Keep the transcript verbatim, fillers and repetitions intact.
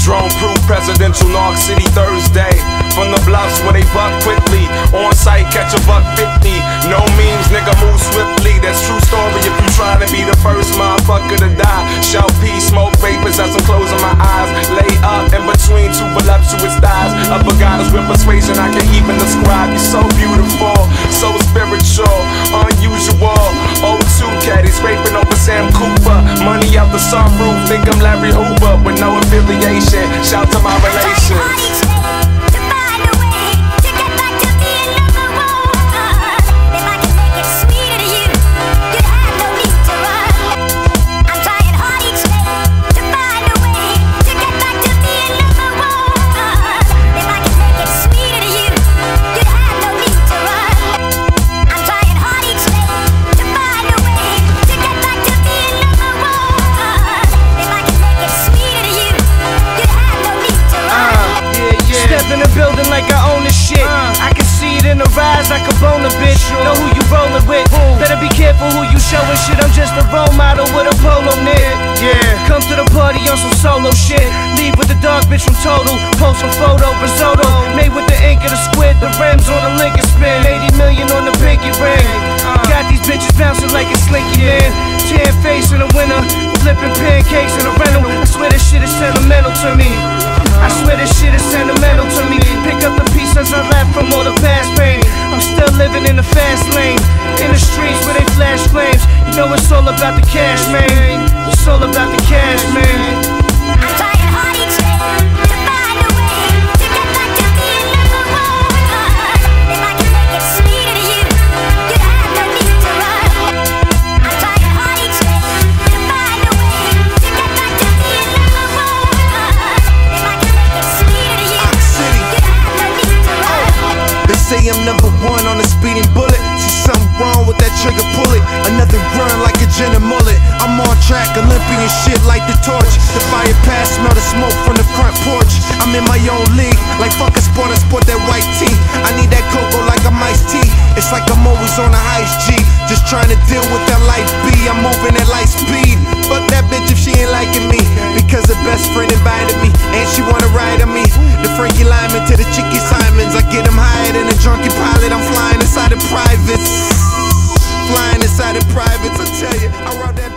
Drone-proof presidential North City Thursday. From the bluffs where they buck quickly, on site catch a buck fifty. No memes, nigga, move swiftly. That's true story if you trying to be the first motherfucker to die. Shout peace, smoke vapors as I'm closing my eyes. Lay up in between two voluptuous thighs. Upper goddess with persuasion I can even describe. You're so beautiful, so spiritual, unusual. oh two caddy scraping over Sam Cooper. Money out the sunroof, think I'm Larry Hoover with no affiliation. Shout to my relations. In the building like I own this shit. I can see it in the rise, I can bone a bitch. Know who you rollin' with. Better be careful who you showin' shit. I'm just a role model with a polo knit. Yeah, come to the party on some solo shit. Leave with the dog bitch from Total. Post some photo, risotto. Made with the ink of the squid. The rims on the Lincoln spin. eighty million on the pinky ring. Got these bitches bouncing like a slinky man. Tan face in the winter. Flipping pancakes in a rental. I swear this shit is sentimental to me. I swear this shit is sentimental to me. Pick up the pieces I left from all the past pain. I'm still living in the fast lane. In the streets where they flash flames. You know it's all about the cash, man. It's all about the cash, man. I'm trying hard each day to find a way to get back to being number one. If I can make it sweeter to you, you'd have no need to run. I'm trying hard each day to find a way to get back to being number one. If I can make it sweeter to you, you'd have no need to run. They say I'm number one on a speeding bullet. See something wrong with that trigger, pull it. Another run like a Jenna mullet. I'm on track, Olympian shit like the torch. The fire pass, smell the smoke from the front porch. I'm in my own league, like fuck a sport, I sport that white tee. I need that cocoa like I'm iced tea. It's like I'm always on a heist G. Just trying to deal with that life B. I'm moving at light speed. Fuck that bitch if she ain't liking me, because her best friend invited me, and she wanna ride on me. The Frankie Lyman to the Chicky Simons. I get them higher than a drunken pilot. I'm flying inside of privates. Flying inside of privates, I tell you, I ride that